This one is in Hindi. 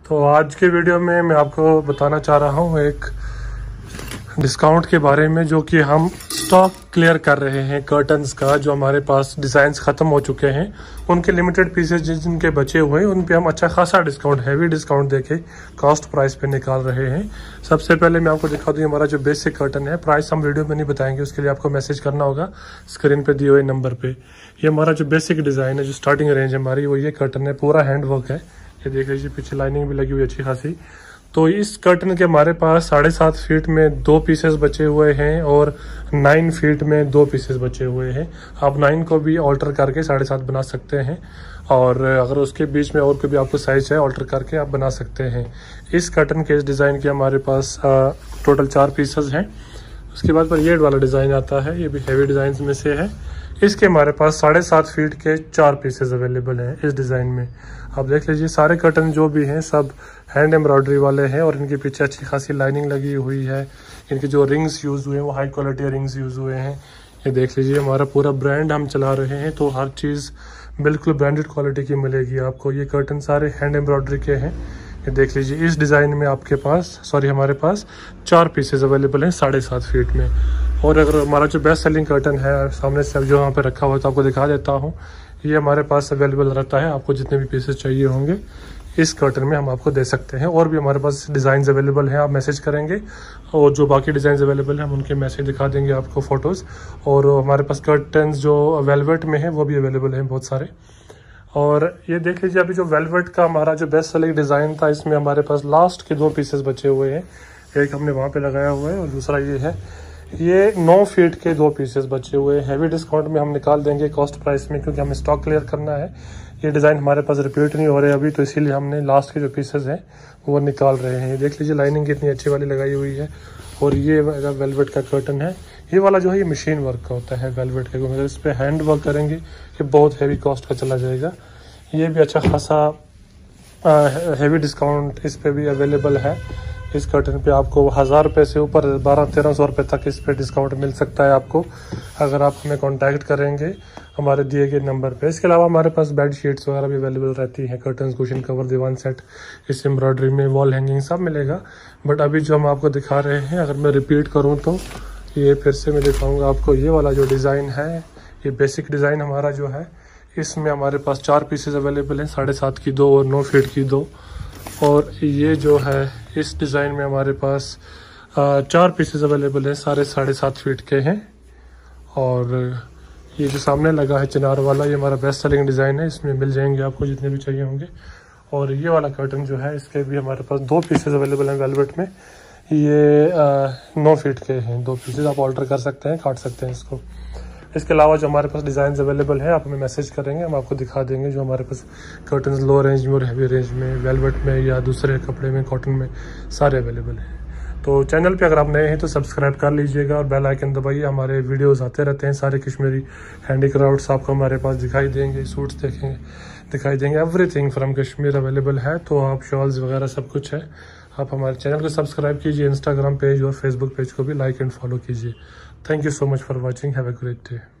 तो आज के वीडियो में मैं आपको बताना चाह रहा हूँ एक डिस्काउंट के बारे में, जो कि हम स्टॉक क्लियर कर रहे हैं कर्टन्स का। जो हमारे पास डिज़ाइंस ख़त्म हो चुके हैं उनके लिमिटेड पीसेज जिनके बचे हुए हैं उन पे हम अच्छा खासा डिस्काउंट, हैवी डिस्काउंट देके कॉस्ट प्राइस पे निकाल रहे हैं। सबसे पहले मैं आपको दिखा दूँ हमारा जो बेसिक कर्टन है। प्राइस हम वीडियो में नहीं बताएंगे, उसके लिए आपको मैसेज करना होगा स्क्रीन पर दिए हुए नंबर पर। ये हमारा जो बेसिक डिज़ाइन है, जो स्टार्टिंग रेंज हमारी, वो ये कर्टन है। पूरा हैंड वर्क है, ये देख लीजिए, पीछे लाइनिंग भी लगी हुई अच्छी खासी। तो इस कर्टन के हमारे पास 7.5 फीट में 2 पीसेस बचे हुए हैं और 9 फीट में 2 पीसेस बचे हुए हैं। आप 9 को भी ऑल्टर करके 7.5 बना सकते हैं, और अगर उसके बीच में और कोई भी आपको साइज है ऑल्टर करके आप बना सकते हैं। इस कर्टन के इस डिज़ाइन के हमारे पास टोटल 4 पीसेस हैं। उसके बाद पर ये वाला डिज़ाइन आता है, ये भी हैवी डिज़ाइन में से है। इसके हमारे पास 7.5 फीट के 4 पीसेस अवेलेबल हैं इस डिज़ाइन में। आप देख लीजिए, सारे कर्टन जो भी हैं सब हैंड एम्ब्रॉयडरी वाले हैं और इनके पीछे अच्छी खासी लाइनिंग लगी हुई है। इनके जो रिंग्स यूज़ हुए हैं वो हाई क्वालिटी रिंग्स यूज़ हुए हैं। ये देख लीजिए, हमारा पूरा ब्रांड हम चला रहे हैं, तो हर चीज़ बिल्कुल ब्रांडेड क्वालिटी की मिलेगी आपको। ये कर्टन सारे हैंड एम्ब्रॉयडरी के हैं। ये देख लीजिए, इस डिज़ाइन में आपके पास हमारे पास 4 पीसेस अवेलेबल हैं 7.5 फीट में। और अगर हमारा जो बेस्ट सेलिंग कर्टन है, सामने से जो यहाँ पे रखा हुआ है तो आपको दिखा देता हूँ, ये हमारे पास अवेलेबल रहता है। आपको जितने भी पीसेस चाहिए होंगे इस कर्टन में हम आपको दे सकते हैं। और भी हमारे पास डिज़ाइन अवेलेबल हैं, आप मैसेज करेंगे और जो बाकी डिज़ाइन अवेलेबल हैं हम उनके मैसेज दिखा देंगे आपको फ़ोटोज़। और हमारे पास कर्टन्स जो वेलवेट में है वो भी अवेलेबल हैं बहुत सारे। और ये देख लीजिए, अभी जो वेलवेट का हमारा जो बेस्ट सेलिंग डिज़ाइन था, इसमें हमारे पास लास्ट के 2 पीसेस बचे हुए हैं। एक हमने वहाँ पे लगाया हुआ है और दूसरा ये है। ये 9 फीट के 2 पीसेस बचे हुए हैं। हैवी डिस्काउंट में हम निकाल देंगे कॉस्ट प्राइस में, क्योंकि हमें स्टॉक क्लियर करना है। ये डिज़ाइन हमारे पास रिपीट नहीं हो रहे अभी, तो इसीलिए हमने लास्ट के जो पीसेस हैं वो निकाल रहे हैं। देख लीजिए, लाइनिंग कितनी अच्छी वाली लगाई हुई है। और ये वेलवेट का कर्टन है। ये वाला जो है ये मशीन वर्क का होता है वेलवेट का, क्योंकि इस पर हैंड वर्क करेंगे ये बहुत हैवी कॉस्ट का चला जाएगा। ये भी अच्छा खासा हैवी डिस्काउंट इस पे भी अवेलेबल है। इस कर्टन पे आपको 1000 रुपये से ऊपर 1200-1300 रुपये तक इस पे डिस्काउंट मिल सकता है आपको, अगर आप हमें कांटेक्ट करेंगे हमारे दिए गए नंबर पे। इसके अलावा हमारे पास बेड शीट्स वगैरह भी अवेलेबल रहती हैं, curtain, cushion cover, diwan set, इस एम्ब्रॉयडरी में वॉल हैंगिंग सब मिलेगा। बट अभी जो हम आपको दिखा रहे हैं, अगर मैं रिपीट करूँ तो ये फिर से मैं दिखाऊँगा आपको। ये वाला जो डिज़ाइन है, ये बेसिक डिज़ाइन हमारा जो है, इसमें हमारे पास 4 पीसेस अवेलेबल हैं, 7.5 की 2 और 9 फीट की 2। और ये जो है इस डिज़ाइन में हमारे पास 4 पीसेस अवेलेबल हैं, सारे 7.5 फीट के हैं। और ये जो सामने लगा है चिनार वाला, ये हमारा बेस्ट सेलिंग डिज़ाइन है। इसमें मिल जाएंगे आपको जितने भी चाहिए होंगे। और ये वाला कर्टन जो है, इसके भी हमारे पास 2 पीसेस अवेलेबल हैं वेलवेट में। ये 9 फीट के हैं 2 पीसेस, आप ऑल्टर कर सकते हैं, काट सकते हैं इसको। इसके अलावा जो हमारे पास डिज़ाइन अवेलेबल है, आप हमें मैसेज करेंगे, हम आपको दिखा देंगे। जो हमारे पास कर्टन्स लो रेंज में और हैवी रेंज में, वेलवेट में या दूसरे कपड़े में, कॉटन में, सारे अवेलेबल हैं। तो चैनल पे अगर आप नए हैं तो सब्सक्राइब कर लीजिएगा और बेल आइकन दबाइए। हमारे वीडियोस आते रहते हैं, सारे कश्मीरी हैंडीक्राफ्ट्स आपको हमारे पास दिखाई देंगे, सूट्स दिखाई देंगे, एवरीथिंग फ्रॉम कश्मीर अवेलेबल है। तो आप शॉल्स वगैरह सब कुछ है। आप हमारे चैनल को सब्सक्राइब कीजिए, इंस्टाग्राम पेज और फेसबुक पेज को भी लाइक एंड फॉलो कीजिए। Thank you so much for watching, have a great day.